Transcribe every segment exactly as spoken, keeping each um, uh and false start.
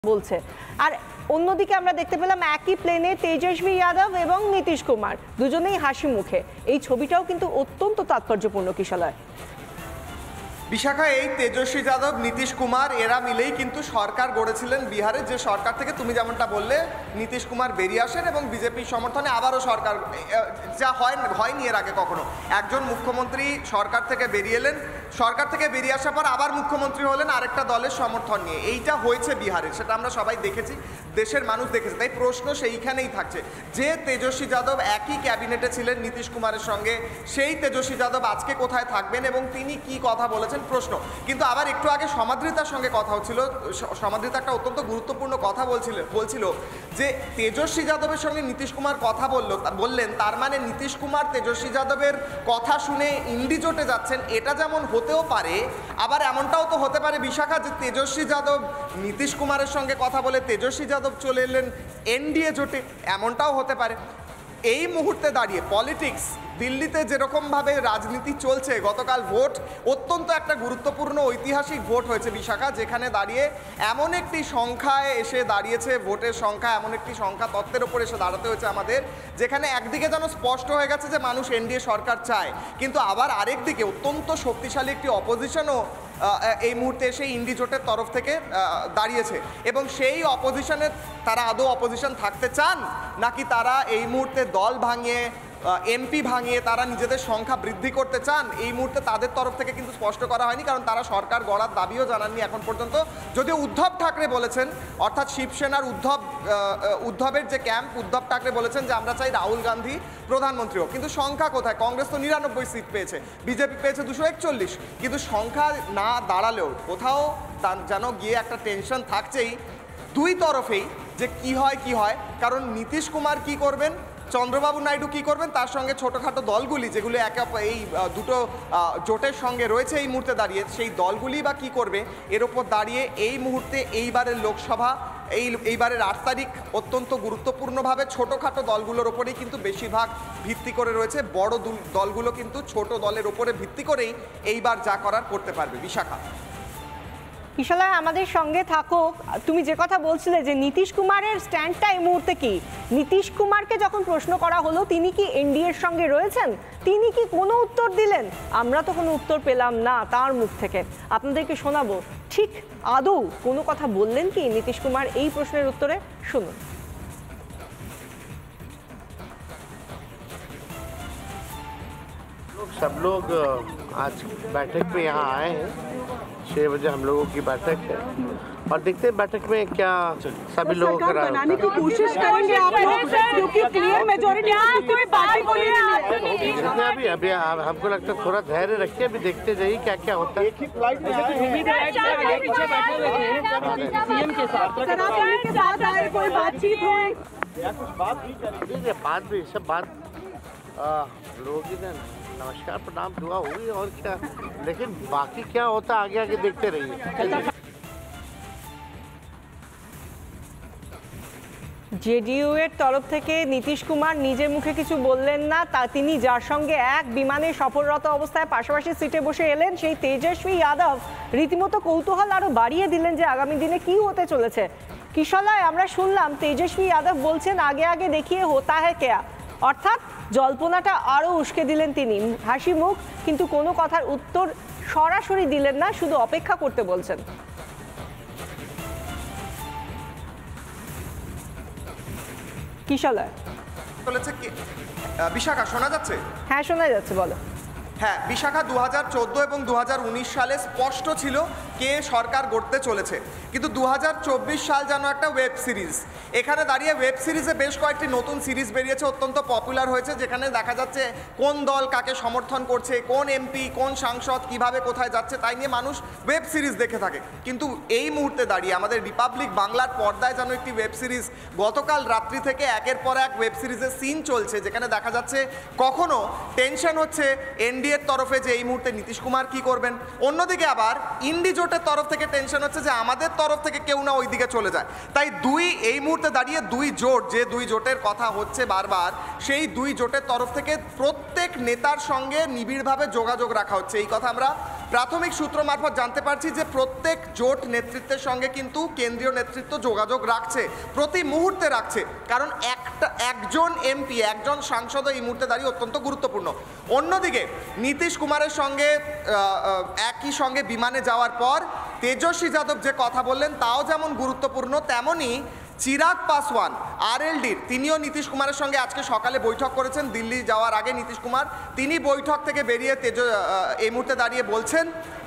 বলছে। আর অন্যদিকে আমরা দেখতে পেলাম একই প্লেনে তেজস্বী যাদব এবং নীতিশ কুমার দুজনেই হাসি মুখে। এই ছবিটাও কিন্তু অত্যন্ত তাৎপর্যপূর্ণ। কিশলয়, বিশাখা, এই তেজস্বী যাদব, নীতিশ কুমার এরা মিলেই কিন্তু সরকার গড়েছিলেন বিহারে, যে সরকার থেকে তুমি যেমনটা বললে নীতিশ কুমার বেরিয়ে আসেন এবং বিজেপির সমর্থনে আবারও সরকার, যা হয় হয়নি এর আগে কখনো। একজন মুখ্যমন্ত্রী সরকার থেকে বেরিয়ে এলেন, সরকার থেকে বেরিয়ে আসার পর আবার মুখ্যমন্ত্রী হলেন আরেকটা দলের সমর্থন নিয়ে। এইটা হয়েছে বিহারে, সেটা আমরা সবাই দেখেছি, দেশের মানুষ দেখেছে। তাই প্রশ্ন সেইখানেই থাকছে যে তেজস্বী যাদব একই ক্যাবিনেটে ছিলেন নীতিশ কুমারের সঙ্গে, সেই তেজস্বী যাদব আজকে কোথায় থাকবেন এবং তিনি কি কথা বলেছেন প্রশ্ন। কিন্তু আবার একটু আগে সমাদৃতার সঙ্গে কথা হচ্ছিল, সমাদৃতা একটা অত্যন্ত গুরুত্বপূর্ণ কথা বলছিল বলছিল যে তেজস্বী যাদবের সঙ্গে নীতিশ কুমার কথা বলল বললেন তার মানে নীতিশ কুমার তেজস্বী যাদবের কথা শুনে ইন্ডি জোটে যাচ্ছেন। এটা যেমন হতেও পারে, আবার এমনটাও তো হতে পারে বিশাখা যে তেজস্বী যাদব নীতিশ কুমারের সঙ্গে কথা বলে তেজস্বী যাদব চলে এলেন এনডিএ জোটে, এমনটাও হতে পারে। এই মুহূর্তে দাঁড়িয়ে পলিটিক্স দিল্লিতে যেরকমভাবে রাজনীতি চলছে, গতকাল ভোট অত্যন্ত একটা গুরুত্বপূর্ণ ঐতিহাসিক ভোট হয়েছে বিশাখা, যেখানে দাঁড়িয়ে এমন একটি সংখ্যায় এসে দাঁড়িয়েছে, ভোটের সংখ্যা এমন একটি সংখ্যা তত্ত্বের ওপর এসে দাঁড়াতে হয়েছে আমাদের, যেখানে একদিকে যেন স্পষ্ট হয়ে গেছে যে মানুষ এনডিএ সরকার চায়, কিন্তু আবার আরেকদিকে অত্যন্ত শক্তিশালী একটি অপোজিশনও এই মুহূর্তে এসে ইন্ডি জোটের তরফ থেকে দাঁড়িয়েছে। এবং সেই অপোজিশনের তারা আদৌ অপোজিশন থাকতে চান, নাকি তারা এই মুহূর্তে দল ভাঙিয়ে এমপি ভাঙিয়ে তারা নিজেদের সংখ্যা বৃদ্ধি করতে চান, এই মুহূর্তে তাদের তরফ থেকে কিন্তু স্পষ্ট করা হয়নি, কারণ তারা সরকার গড়ার দাবিও জানাননি এখন পর্যন্ত। যদিও উদ্ধব ঠাকরে বলেছেন, অর্থাৎ শিবসেনার উদ্ধব উদ্ধবের যে ক্যাম্প, উদ্ধব ঠাকরে বলেছেন যে আমরা চাই রাহুল গান্ধী প্রধানমন্ত্রী হোক। কিন্তু সংখ্যা কোথায়? কংগ্রেস তো নিরানব্বই সিট পেয়েছে, বিজেপি পেয়েছে দুশো একচল্লিশ, কিন্তু সংখ্যা না দাঁড়ালেও কোথাও তার যেন গিয়ে একটা টেনশন থাকছেই দুই তরফেই, যে কি হয় কি হয়। কারণ নীতিশ কুমার কি করবেন, চন্দ্রবাবু নাইডু কি করবেন, তার সঙ্গে ছোটোখাটো দলগুলি যেগুলো একে এই দুটো জোটের সঙ্গে রয়েছে এই মুহূর্তে দাঁড়িয়ে, সেই দলগুলি বা কী করবে, এর ওপর দাঁড়িয়ে এই মুহূর্তে এইবারের লোকসভা, এই এইবারের আট তারিখ অত্যন্ত গুরুত্বপূর্ণভাবে ছোটোখাটো দলগুলোর ওপরেই কিন্তু বেশিরভাগ ভিত্তি করে রয়েছে। বড় দলগুলো কিন্তু ছোট দলের ওপরে ভিত্তি করেই এইবার যা করার করতে পারবে। বিশাখা, কিশলয় আমাদের সঙ্গে থাকো। তুমি যে কথা বলছিলে যে নীতিশ কুমারের স্ট্যান্ডটা এই মুহূর্তে কি, নীতিশ কুমারকে যখন প্রশ্ন করা হলো তিনি কি এনডিএর সঙ্গে রয়েছেন, তিনি কি কোনো উত্তর দিলেন? আমরা তো কোনো উত্তর পেলাম না তার মুখ থেকে, আপনাদেরকে শোনাবো। ঠিক আদৌ কোনো কথা বললেন কি নীতিশ কুমার এই প্রশ্নের উত্তরে? শুনুন। सब लोग आज बैठक में यहाँ आए हैं, छः बजे हम लोगों की बैठक है और देखते हैं बैठक में क्या सभी लोगों का बनाने की कोशिश करेंगे आप लोग, क्योंकि क्लियर मेजॉरिटी कोई पार्टी को नहीं है। अभी अभी हमको लगता है थोड़ा धैर्य रखिए, अभी देखते जाइए क्या क्या होता है। कोई बातचीत हो, बात भी सब बात लोगों की नमस्कार प्रणाम दुआ हुई और क्या, लेकिन बाकी क्या होता आगे आगे देखते रहिए। জেডিইউ এর তরফ থেকে নীতিশ কুমার নিজের মুখে কিছু বললেন না, তা তিনি যার সঙ্গে এক বিমানে সফররত অবস্থায় পাশাপাশি সিটে বসে এলেন সেই তেজস্বী যাদব রীতিমতো কৌতূহল আরো বাড়িয়ে দিলেন যে আগামী দিনে কি হতে চলেছে। কিশলয়, আমরা শুনলাম তেজস্বী যাদব বলছেন আগে আগে দেখিয়ে হোতা হ্যায় কেয়া, অর্থাৎ জল্পনাটা আরও উস্কে দিলেন তিনি। হাসি মুখ, কিন্তু কোনো কথার উত্তর সরাসরি দিলেন না, শুধু অপেক্ষা করতে বলছেন। কিশলয়, বিশাখা শোনা যাচ্ছে? হ্যাঁ শোনা যাচ্ছে, বলো। হ্যাঁ বিশাখা, দু হাজার চোদ্দো এবং দু হাজার উনিশ সালে স্পষ্ট ছিল কে সরকার গড়তে চলেছে, কিন্তু দু হাজার চব্বিশ সাল যেন একটা ওয়েব সিরিজ। এখানে দাঁড়িয়ে ওয়েব সিরিজে বেশ কয়েকটি নতুন সিরিজ বেরিয়েছে, অত্যন্ত পপুলার হয়েছে, যেখানে দেখা যাচ্ছে কোন দল কাকে সমর্থন করছে, কোন এমপি কোন সাংসদ কিভাবে কোথায় যাচ্ছে, তাই নিয়ে মানুষ ওয়েব সিরিজ দেখে থাকে। কিন্তু এই মুহূর্তে দাঁড়িয়ে আমাদের রিপাবলিক বাংলার পর্দায় যেন একটি ওয়েব সিরিজ গতকাল রাত্রি থেকে একের পর এক ওয়েব সিরিজের সিন চলছে, যেখানে দেখা যাচ্ছে কখনো টেনশন হচ্ছে এনডিএর তরফে যে এই মুহূর্তে নীতিশ কুমার কি করবেন, অন্যদিকে আবার ইন্ডি জোটের তরফ থেকে টেনশন হচ্ছে যে আমাদের তরফ থেকে কেউ না ওই দিকে চলে যায়। তাই দুই এই মুহূর্তে দাঁড়িয়ে দুই জোট, যে দুই জোটের কথা হচ্ছে বারবার, সেই দুই জোটের তরফ থেকে প্রত্যেক নেতার সঙ্গে নিবিড়ভাবে যোগাযোগ রাখা হচ্ছে। এই কথা আমরা প্রাথমিক সূত্র মারফত জানতে পারছি যে প্রত্যেক জোট নেতৃত্বের সঙ্গে কিন্তু কেন্দ্রীয় নেতৃত্ব যোগাযোগ রাখছে, প্রতি মুহূর্তে রাখছে, কারণ একটা একজন এমপি একজন সাংসদ এই মুহূর্তে দাঁড়িয়ে অত্যন্ত গুরুত্বপূর্ণ। অন্যদিকে নীতিশ কুমারের সঙ্গে একই সঙ্গে বিমানে যাওয়ার পর তেজস্বী যাদব যে কথা বললেন তাও যেমন গুরুত্বপূর্ণ, তেমনই চিরাগ পাসওয়ান আরএলডির তিনিও নীতিশ কুমারের সঙ্গে আজকে সকালে বৈঠক করেছেন। দিল্লি যাওয়ার আগে নীতিশ কুমার তিনি বৈঠক থেকে বেরিয়ে তেজ এই মুহূর্তে দাঁড়িয়ে বলছেন,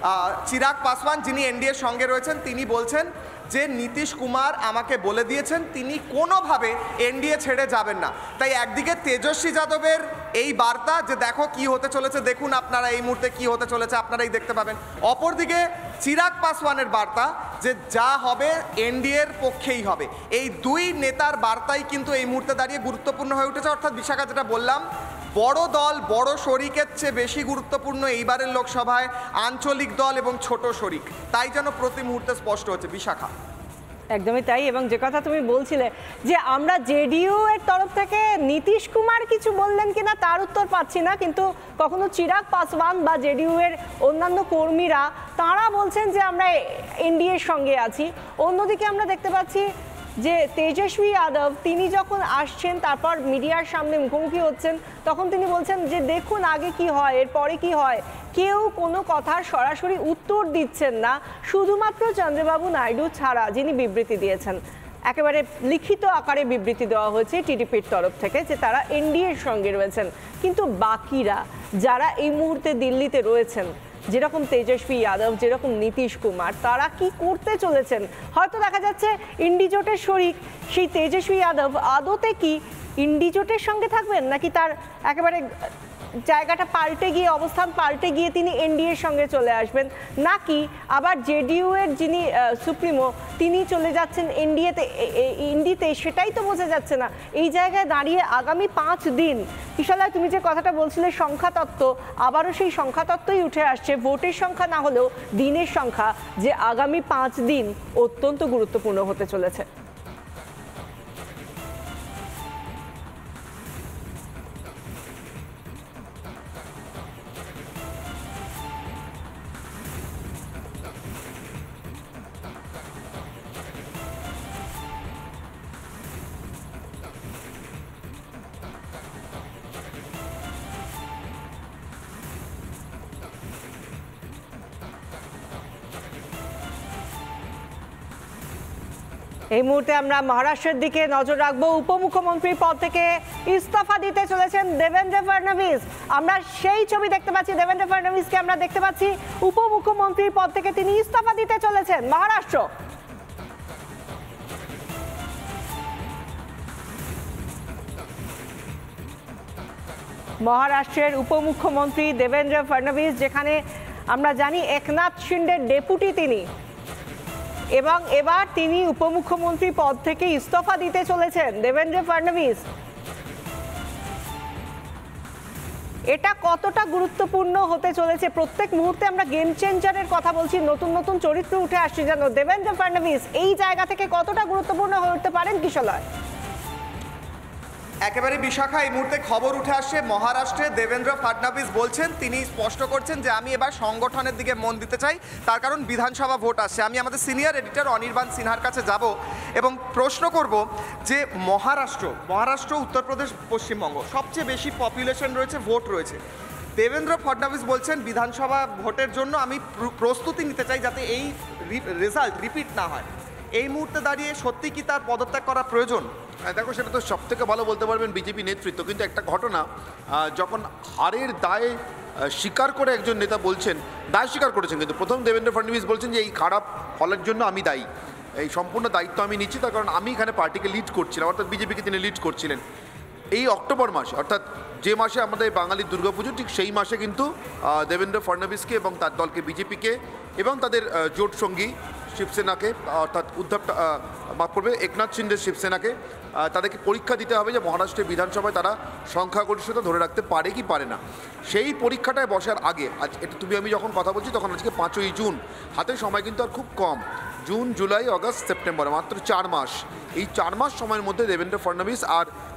চিরাগ পাসওয়ান যিনি এনডিএর সঙ্গে রয়েছেন তিনি বলছেন যে নীতিশ কুমার আমাকে বলে দিয়েছেন তিনি কোনোভাবে এনডিএ ছেড়ে যাবেন না। তাই একদিকে তেজস্বী যাদবের এই বার্তা যে দেখো কি হতে চলেছে, দেখুন আপনারা এই মুহূর্তে কি হতে চলেছে আপনারাই দেখতে পাবেন, অপরদিকে চিরাগ পাসওয়ানের বার্তা যে যা হবে এনডিএর পক্ষেই হবে। এই দুই নেতার বার্তাই কিন্তু এই মুহূর্তে দাঁড়িয়ে গুরুত্বপূর্ণ হয়ে উঠেছে। অর্থাৎ বিশাখা যেটা বললাম, বড় দল বড় শরিকের চেয়ে বেশি গুরুত্বপূর্ণ এইবারের লোকসভায় আঞ্চলিক দল এবং ছোট শরিক, তাই যেন প্রতি মুহূর্তে স্পষ্ট হচ্ছে। বিশাখা একদমই তাই, এবং যে কথা তুমি বলছিলে যে আমরা জেডিইউ এর তরফ থেকে নীতিশ কুমার কিছু বললেন কিনা তার উত্তর পাচ্ছি না, কিন্তু কখনো চিরাগ পাসওয়ান বা জেডিইউ এর অন্যান্য কর্মীরা তারা বলছেন যে আমরা এনডিএর সঙ্গে আছি। অন্যদিকে আমরা দেখতে পাচ্ছি যে তেজস্বী যাদব তিনি যখন আসছেন তারপর মিডিয়ার সামনে মুখোমুখি হচ্ছেন তখন তিনি বলছেন যে দেখুন আগে কি হয় এরপরে কি হয়, কেউ কোনো কথার সরাসরি উত্তর দিচ্ছেন না, শুধুমাত্র চন্দ্রবাবু নাইডু ছাড়া যিনি বিবৃতি দিয়েছেন, একেবারে লিখিত আকারে বিবৃতি দেওয়া হয়েছে টিডিপির তরফ থেকে যে তারা এনডিএর সঙ্গে রয়েছেন। কিন্তু বাকিরা যারা এই মুহূর্তে দিল্লিতে রয়েছেন, যেরকম তেজস্বী যাদব যেরকম নীতিশ কুমার, তারা কি করতে চলেছেন? হয়তো দেখা যাচ্ছে ইন্ডি জোটের শরিক সেই তেজস্বী যাদব আদতে কি ইন্ডি জোটের সঙ্গে থাকবেন, নাকি তার একেবারে জায়গাটা পাল্টে গিয়ে অবস্থান পাল্টে গিয়ে তিনি এনডিএর সঙ্গে চলে আসবেন, নাকি আবার জেডিইউ এর যিনি সুপ্রিমো তিনি চলে যাচ্ছেন এনডিএতে ইন্ডিতে, সেটাই তো বোঝা যাচ্ছে না। এই জায়গায় দাঁড়িয়ে আগামী পাঁচ দিন বিশালা তুমি যে কথাটা বলছিলে সংখ্যাতত্ত্ব, আবারও সেই সংখ্যাতত্ত্বই উঠে আসছে, ভোটের সংখ্যা না হলেও দিনের সংখ্যা, যে আগামী পাঁচ দিন অত্যন্ত গুরুত্বপূর্ণ হতে চলেছে। এই মুহূর্তে আমরা মহারাষ্ট্রের দিকে নজর রাখবো। উপমুখ্যমন্ত্রীর পদ থেকে ইস্তফা দিতে চলেছেন দেবেন্দ্র ফডনভিস। আমরা সেই ছবি দেখতে পাচ্ছি, দেবেন্দ্র ফডনভিসকে আমরা দেখতে পাচ্ছি উপমুখ্যমন্ত্রীর পদ থেকে তিনি ইস্তফা দিতে চলেছেন মহারাষ্ট্র। মহারাষ্ট্রের উপমুখ্যমন্ত্রী দেবেন্দ্র ফডনভিস, যেখানে আমরা জানি একনাথ শিন্ডের ডেপুটি তিনি, এবং এবার তিনি উপমুখ্যমন্ত্রী পদ থেকে ইস্তফা দিতে চলেছেন দেবেন্দ্র ফডনভিস। এটা কতটা গুরুত্বপূর্ণ হতে চলেছে? প্রত্যেক মুহূর্তে আমরা গেম চেঞ্জারের কথা বলছি, নতুন নতুন চরিত্র উঠে আসছে যেন। দেবেন্দ্র ফডনভিস এই জায়গা থেকে কতটা গুরুত্বপূর্ণ হয়ে উঠতে পারেন কিশলয়? একেবারে বিশাখা, এই মুহূর্তে খবর উঠে আসছে মহারাষ্ট্রে দেবেন্দ্র ফডনভিস বলছেন, তিনি স্পষ্ট করছেন যে আমি এবার সংগঠনের দিকে মন দিতে চাই, তার কারণ বিধানসভা ভোট আসছে। আমি আমাদের সিনিয়র এডিটর অনির্বাণ সিনহার কাছে যাব এবং প্রশ্ন করব যে মহারাষ্ট্র মহারাষ্ট্র উত্তরপ্রদেশ পশ্চিমবঙ্গ সবচেয়ে বেশি পপুলেশন রয়েছে, ভোট রয়েছে। দেবেন্দ্র ফডনভিস বলছেন বিধানসভা ভোটের জন্য আমি প্রস্তুতি নিতে চাই যাতে এই রেজাল্ট রিপিট না হয়। এই মুহূর্তে দাঁড়িয়ে সত্যি কি তার পদত্যাগ করা প্রয়োজন? দেখো, সেটা তো সব থেকে ভালো বলতে পারবেন বিজেপি নেতৃত্ব, কিন্তু একটা ঘটনা, যখন হারের দায় স্বীকার করে একজন নেতা বলছেন, দায় স্বীকার করেছেন, কিন্তু প্রথম দেবেন্দ্র ফডনভিস বলছেন যে এই খারাপ ফলের জন্য আমি দায়ী, এই সম্পূর্ণ দায়িত্ব আমি নিচ্ছি, তার কারণ আমি এখানে পার্টিকে লিড করছিলাম, অর্থাৎ বিজেপিকে তিনি লিড করছিলেন। এই অক্টোবর মাসে, অর্থাৎ যে মাসে আমাদের বাঙালির দুর্গাপুজো, ঠিক সেই মাসে কিন্তু দেবেন্দ্র ফডনভিসকে এবং তার দলকে বিজেপিকে এবং তাদের জোট সঙ্গী শিবসেনাকে, অর্থাৎ উদ্ধব মাফ করবে একনাথ শিন্ডে শিবসেনাকে, তাদেরকে পরীক্ষা দিতে হবে যে মহারাষ্ট্রের বিধানসভায় তারা সংখ্যাগরিষ্ঠতা ধরে রাখতে পারে কি পারে না। সেই পরীক্ষাটায় বসার আগে, আজ এটা তুমি আমি যখন কথা বলছি তখন আজকে পাঁচই জুন, হাতে সময় কিন্তু আর খুব কম, জুন জুলাই আগস্ট সেপ্টেম্বর, মাত্র চার মাস। এই চার মাস সময়ের মধ্যে দেবেন্দ্র ফডনভিস আর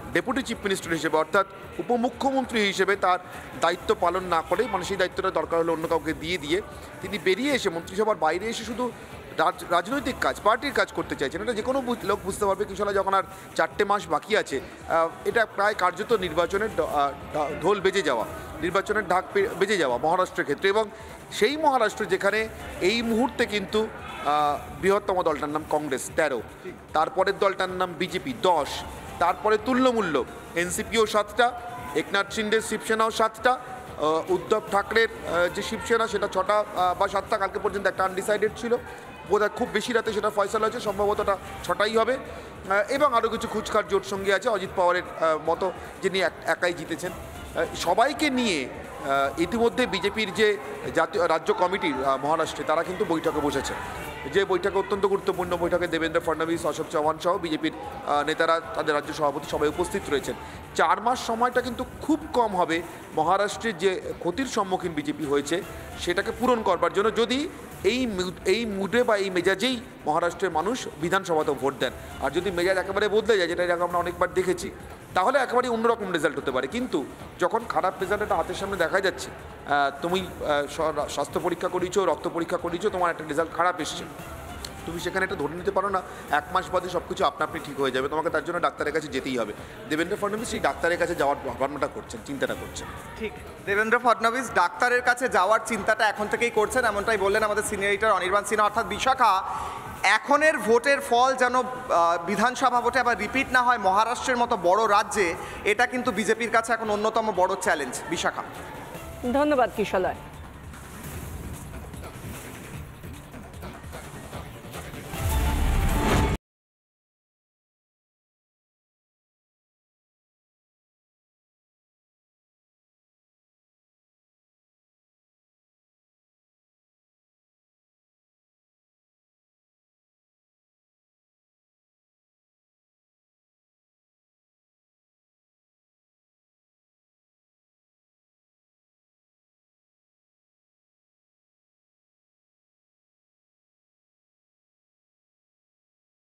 ডেপুটি চিফ মিনিস্টার হিসেবে অর্থাৎ উপমুখ্যমন্ত্রী হিসেবে তার দায়িত্ব পালন না করে মানে সেই দায়িত্বটা দরকার হলে অন্য কাউকে দিয়ে দিয়ে তিনি বেরিয়ে এসে মন্ত্রিসভার বাইরে এসে শুধু রাজ- রাজনৈতিক কাজ পার্টির কাজ করতে চাইছেন। এটা যে কোনো বু- লোক বুঝতে পারবে কিশোরা যখন আর চারটে মাস বাকি আছে আহ, এটা প্রায় কার্যত নির্বাচনের ড- আহ, ঢা- ঢোল বেজে যাওয়া, নির্বাচনের ঢাক পে- বেজে যাওয়া মহারাষ্ট্রের ক্ষেত্রে। এবং সেই মহারাষ্ট্র যেখানে এই মুহূর্তে কিন্তু আহ, বৃহত্তম দলটার নাম কংগ্রেস তেরো, তারপরের দলটার নাম বিজেপি দশ, তারপরে তুল্যমূল্য এনসিপিও সাতটা, একনাথ শিন্ডের শিবসেনাও সাতটা, আহ, উদ্ধব ঠাকরের আহ, যে শিবসেনা সেটা ছটা আহ, বা সাতটা, কালকে পর্যন্ত একটা আনডিসাইডেড ছিল, বোধহয় খুব বেশি রাতে সেটা ফয়সালা হয়েছে, সম্ভবত ওটা ছটাই হবে। আহ, এবং আরও কিছু খুচখাট জোট সঙ্গী আছে অজিত পাওয়ারের আহ, মতো, যিনি এক- একাই জিতেছেন। আহ, সবাইকে নিয়ে আহ, ইতিমধ্যে বিজেপির যে জাতীয় রাজ্য কমিটি আহ, মহারাষ্ট্রে তারা কিন্তু বৈঠকে বসেছে, যে বৈঠকে অত্যন্ত গুরুত্বপূর্ণ বৈঠকে দেবেন্দ্র ফডনবিস, অশোক চৌহান সহ বিজেপির আহ, নেতারা, তাদের রাজ্য সভাপতি সবাই উপস্থিত রয়েছেন। চার মাস সময়টা কিন্তু খুব কম হবে মহারাষ্ট্রের যে ক্ষতির সম্মুখীন বিজেপি হয়েছে সেটাকে পূরণ করবার জন্য, যদি এই মু- এই মুডে বা এই মেজাজেই মহারাষ্ট্রের মানুষ বিধানসভাতেও ভোট দেন। আর যদি মেজাজ একেবারে বদলে যায়, যেটা এর আগে আমরা অনেকবার দেখেছি, তাহলে একেবারে অন্যরকম রেজাল্ট হতে পারে। কিন্তু যখন খারাপ রেজাল্ট একটা হাতের সামনে দেখা যাচ্ছে, আহ, তুমি আহ, স- স্বাস্থ্য পরীক্ষা করিয়েছো, রক্ত পরীক্ষা করিয়েছো, তোমার একটা রেজাল্ট খারাপ এসছে, তুমি সেখানে একটা ধরে নিতে পারো না এক মাস বাদে সব কিছু আপনা আপনি ঠিক হয়ে যাবে, তোমাকে তার জন্য ডাক্তারের কাছে যেতেই হবে। দেবেন্দ্র ফডনবিস সেই ডাক্তারের কাছে যাওয়ার ভাবনাটা করছেন, চিন্তাটা করছেন। ঠিক, দেবেন্দ্র ফডনবিস ডাক্তারের কাছে যাওয়ার চিন্তাটা এখন থেকেই করছেন, এমনটাই বললেন আমাদের সিনিয়র এডিটর অনির্বাণ সিনহা। অর্থাৎ বিশাখা, এখনের ভোটের ফল যেন আহ, বিধানসভা ভোটে আবার রিপিট না হয় মহারাষ্ট্রের মতো বড় রাজ্যে, এটা কিন্তু বিজেপির কাছে এখন অন্যতম বড় চ্যালেঞ্জ। বিশাখা, ধন্যবাদ কিশলয়।